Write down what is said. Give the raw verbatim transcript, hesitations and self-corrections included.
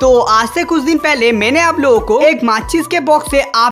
तो आज से कुछ दिन पहले मैंने आप लोगों को एक माचिस के बॉक्स से आप